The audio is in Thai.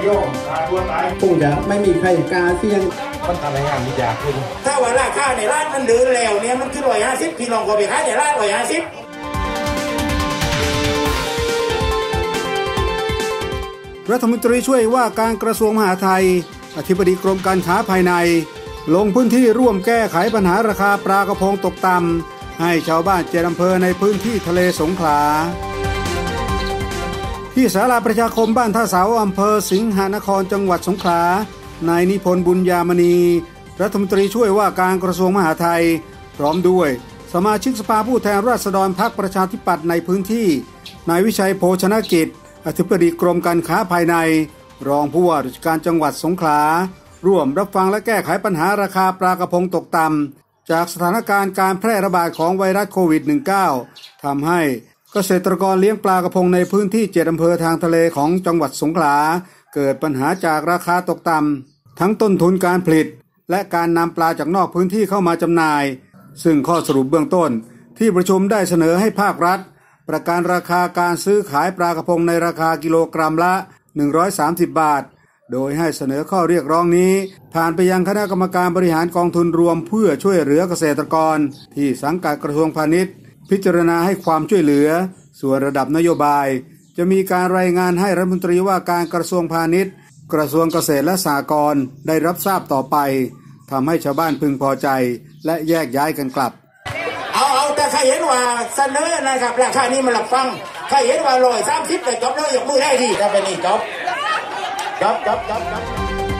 โยมฆ่าตัวตายคงจะไม่มีใครกล้าเสี่ยงมันทำให้งานมียากขึ้นถ้าว่าราคาในร้านมันเดินแล้วเนี่ยมันคือ150พี่น้องก็ไปขายในร้าน150 รัฐมนตรีช่วยว่าการกระทรวงมหาดไทยอธิบดีกรมการค้าภายในลงพื้นที่ร่วมแก้ไขปัญหาราคาปลากระพงตกต่ำให้ชาวบ้าน7 อำเภอในพื้นที่ทะเลสงขลาที่ศาลาประชาคมบ้านท่าเสาอำเภอสิงหนครจังหวัดสงขลานายนิพนธ์บุญญามณีรัฐมนตรีช่วยว่าการกระทรวงมหาดไทยพร้อมด้วยสมาชิกสภาผู้แทนราษฎรพรรคประชาธิปัตย์ในพื้นที่นายวิชัยโภชนกิจอธิบดีกรมการค้าภายในรองผู้ว่าราชการจังหวัดสงขลาร่วมรับฟังและแก้ไขปัญหาราคาปลากระพงตกต่ำจากสถานการณ์การแพร่ระบาดของไวรัสโควิด -19 ทำให้เกษตรกรเลี้ยงปลากระพงในพื้นที่7 อำเภอทางทะเลของจังหวัดสงขลาเกิดปัญหาจากราคาตกต่ำทั้งต้นทุนการผลิตและการนำปลาจากนอกพื้นที่เข้ามาจำหน่ายซึ่งข้อสรุปเบื้องต้นที่ประชุมได้เสนอให้ภาครัฐประกันราคาการซื้อขายปลากระพงในราคากิโลกรัมละ130 บาทโดยให้เสนอข้อเรียกร้องนี้ผ่านไปยังคณะกรรมการบริหารกองทุนรวมเพื่อช่วยเหลือเกษตรกรที่สังกัดกระทรวงพาณิชย์พิจารณาให้ความช่วยเหลือส่วนระดับนโยบายจะมีการรายงานให้รัฐมนตรีว่าการกระทรวงพาณิชย์กระทรวงเกษตรและสหกรณ์ได้รับทราบต่อไปทำให้ชาวบ้านพึงพอใจและแยกย้ายกันกลับเอาแต่ใครเห็นว่าเสนอนะครับราคานี้มาหลับฟังใครเห็นว่า130แต่จบแล้วยกมือได้ดีถ้าเป็นนี่จบ